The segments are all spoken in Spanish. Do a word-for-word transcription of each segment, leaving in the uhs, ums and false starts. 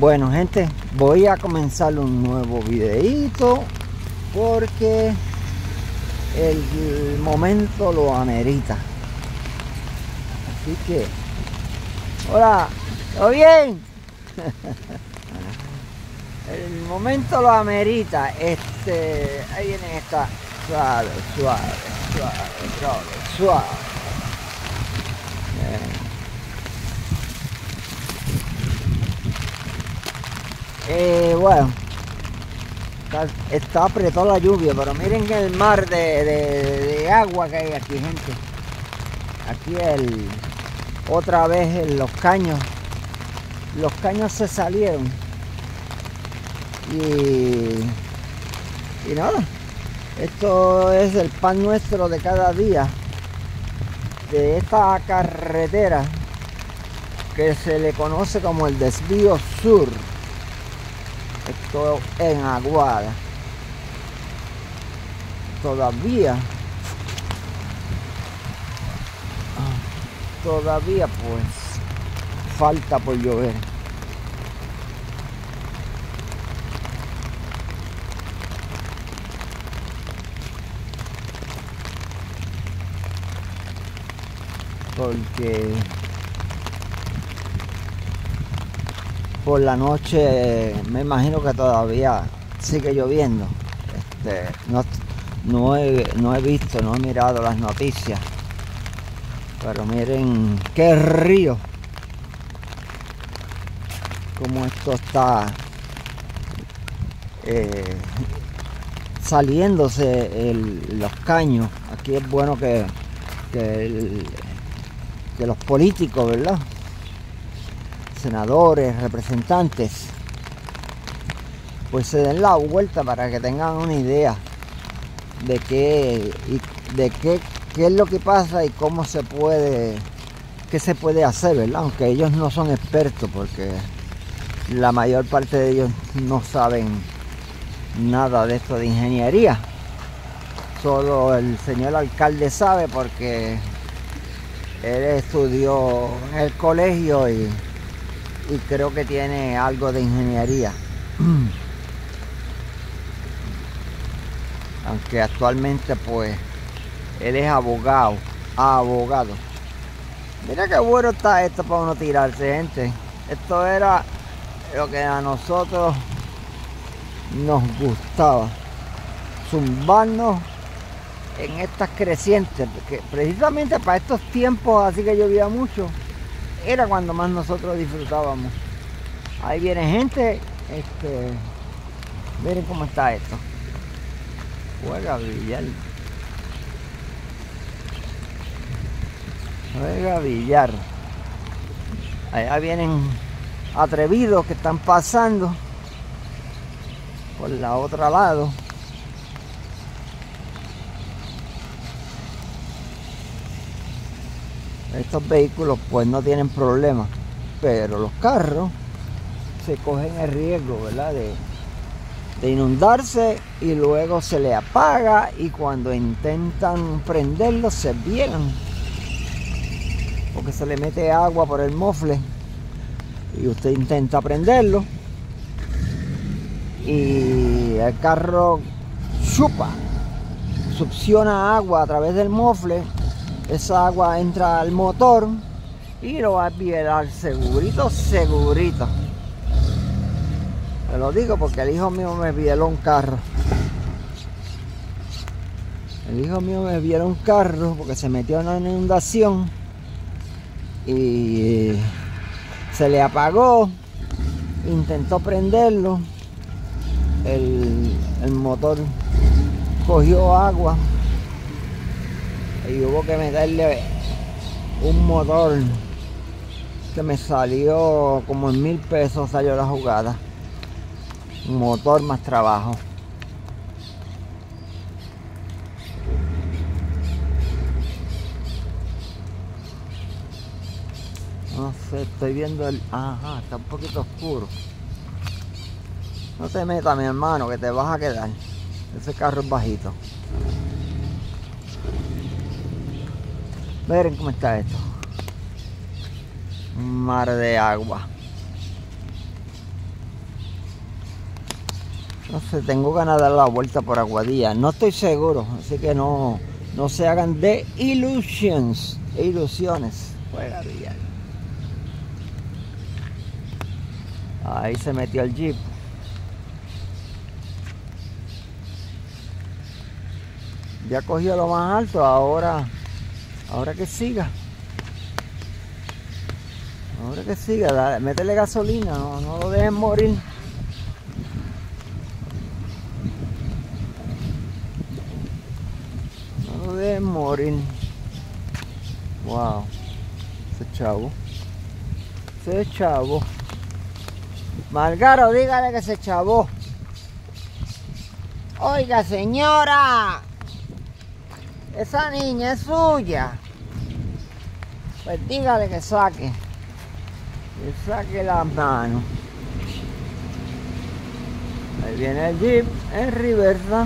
Bueno, gente, voy a comenzar un nuevo videito porque el momento lo amerita. Así que, hola, ¿todo bien? El momento lo amerita. Este, ahí viene esta suave, suave, suave, suave, suave. Eh, bueno, está, está apretada la lluvia, pero miren el mar de, de, de agua que hay aquí, gente. Aquí el, otra vez en los caños, los caños se salieron y, y nada, esto es el pan nuestro de cada día, de esta carretera que se le conoce como el desvío sur. Esto en Aguada. Todavía todavía pues falta por llover. Porque por la noche me imagino que todavía sigue lloviendo. Este, no, no, he, no he visto, no he mirado las noticias. Pero miren qué río. Como esto está eh, saliéndose el, los caños. Aquí es bueno que, que, el, que los políticos, ¿verdad? Senadores, representantes, pues se den la vuelta para que tengan una idea de qué y de qué, qué es lo que pasa y cómo se puede, qué se puede hacer, ¿verdad? Aunque ellos no son expertos, porque la mayor parte de ellos no saben nada de esto de ingeniería. Solo el señor alcalde sabe, porque él estudió en el colegio y y creo que tiene algo de ingeniería. Aunque actualmente pues él es abogado, abogado. Mira qué bueno está esto para uno tirarse, gente. Esto era lo que a nosotros nos gustaba, zumbarnos en estas crecientes, porque precisamente para estos tiempos así que llovía mucho, era cuando más nosotros disfrutábamos. Ahí viene gente. Este, miren cómo está esto. Juega billar. Juega billar. Allá vienen atrevidos que están pasando por la otra lado. Estos vehículos pues no tienen problema, pero los carros se cogen el riesgo, ¿verdad? De, de inundarse y luego se le apaga, y cuando intentan prenderlo se vielan porque se le mete agua por el mofle y usted intenta prenderlo y el carro chupa, succiona agua a través del mofle. Esa agua entra al motor y lo va a vielar segurito, segurito. Te lo digo porque el hijo mío me vieló un carro. El hijo mío me vieló un carro porque se metió en una inundación y se le apagó. Intentó prenderlo. El, el motor cogió agua. Y hubo que meterle un motor que me salió como en mil pesos, salió la jugada. Un motor más trabajo. No sé, estoy viendo el... Ajá, está un poquito oscuro. No te metas, mi hermano, que te vas a quedar. Ese carro es bajito. Miren cómo está esto. Un mar de agua. No sé, tengo ganas de dar la vuelta por Aguadilla. No estoy seguro, así que no, no se hagan de ilusiones. Ilusiones. Juega Villar. Ahí se metió el jeep. Ya cogió lo más alto, ahora, ahora que siga. Ahora que siga, dale, métele gasolina, no, no lo dejen morir. No lo dejen morir. Wow. Ese chavo. Ese chavo. Margaro, dígale que se chavó. Oiga, señora. Esa niña es suya. Pues dígale que saque. Que saque las manos. Ahí viene el jeep en reversa.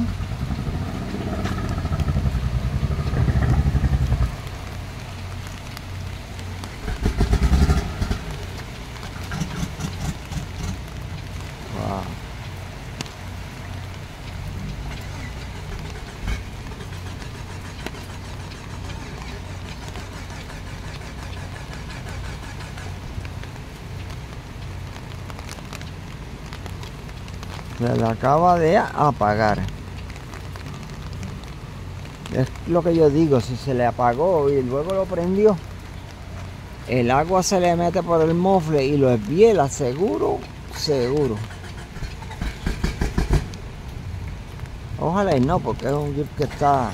Se le acaba de apagar. Es lo que yo digo, si se le apagó y luego lo prendió, el agua se le mete por el mofle y lo esbiela, seguro, seguro. Ojalá y no, porque es un jeep que está...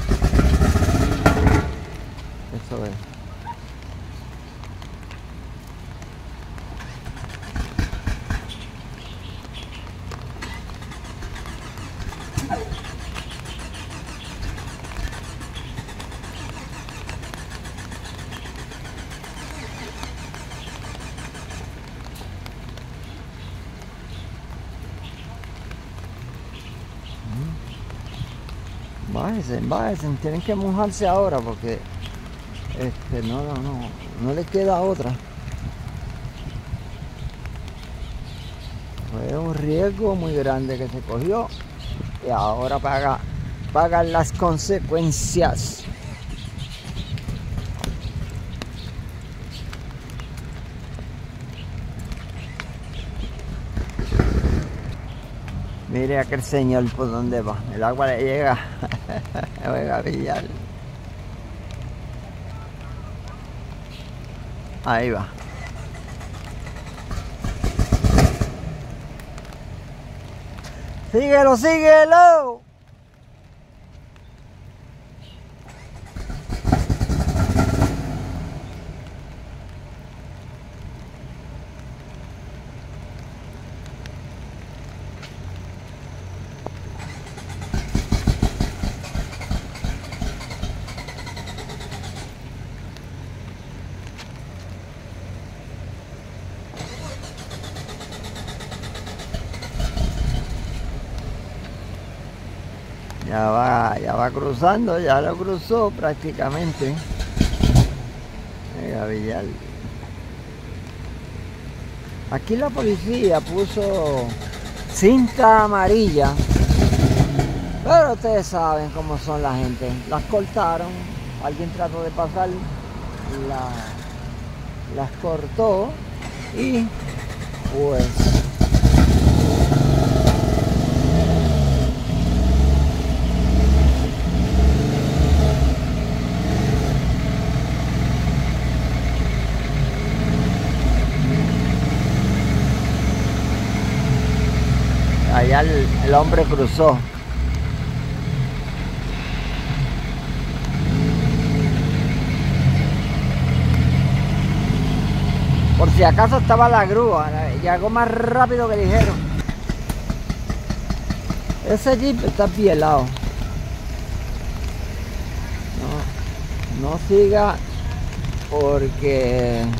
Eso es. Bájense, bájense, tienen que mojarse ahora porque este, no, no, no, no les queda otra. Fue un riesgo muy grande que se cogió y ahora paga, pagan las consecuencias. Mire aquel señor por dónde va, el agua le llega. Oiga, Villar. Ahí va. Síguelo, síguelo. Ya va, ya va cruzando, ya lo cruzó prácticamente. Mira, Villar. Aquí la policía puso cinta amarilla, pero ustedes saben cómo son la gente. Las cortaron, alguien trató de pasar, la, las cortó y pues... Allá el, el hombre cruzó. Por si acaso estaba la grúa, llegó más rápido que dijeron. Ese jeep está bielado. No, no siga porque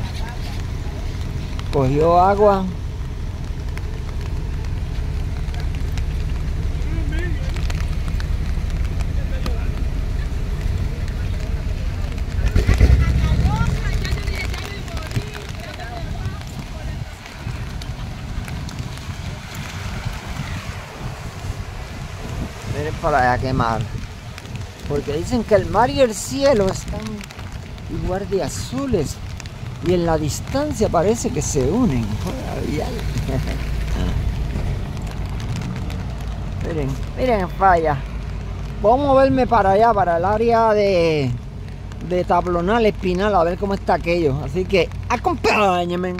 cogió agua. para allá quemar. Porque dicen que el mar y el cielo están igual de azules. Y en la distancia parece que se unen. Miren, miren falla. Voy a moverme para allá, para el área de, de Tablonal, Espinal, a ver cómo está aquello. Así que acompáñenme.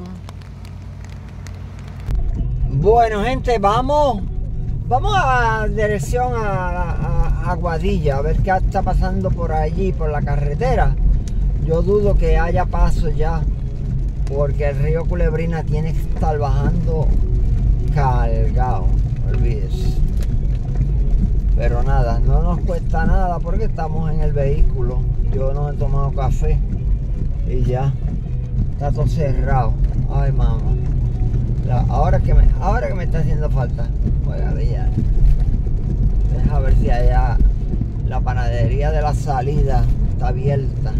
Bueno, gente, vamos. Vamos a dirección a, a, a Aguadilla, a ver qué está pasando por allí, por la carretera. Yo dudo que haya paso ya, porque el río Culebrina tiene que estar bajando cargado, olvídese. Pero nada, no nos cuesta nada porque estamos en el vehículo. Yo no he tomado café y ya está todo cerrado. Ay, mamá. La, ahora, que me, ahora que me está haciendo falta. Voy a ver. Deja ver si allá la panadería de la salida está abierta.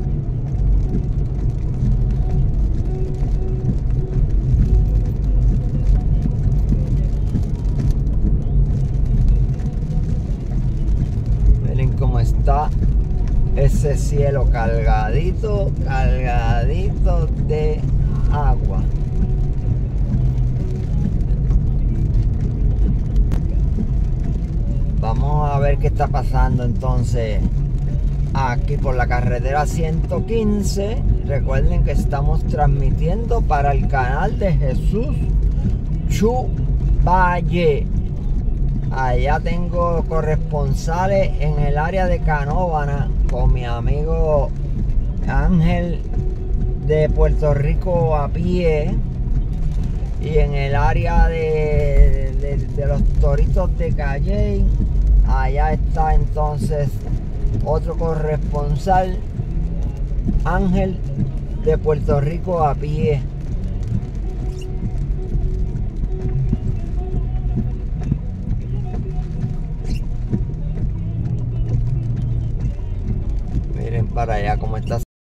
Miren cómo está ese cielo cargadito, cargadito de agua. Vamos a ver qué está pasando entonces aquí por la carretera ciento quince. Recuerden que estamos transmitiendo para el canal de Jesús Chu Valle. Allá tengo corresponsales en el área de Canóvana con mi amigo Ángel de Puerto Rico a pie. Y en el área de, de, de los Toritos de Calley, allá está entonces otro corresponsal, Ángel de Puerto Rico a pie. Miren para allá cómo está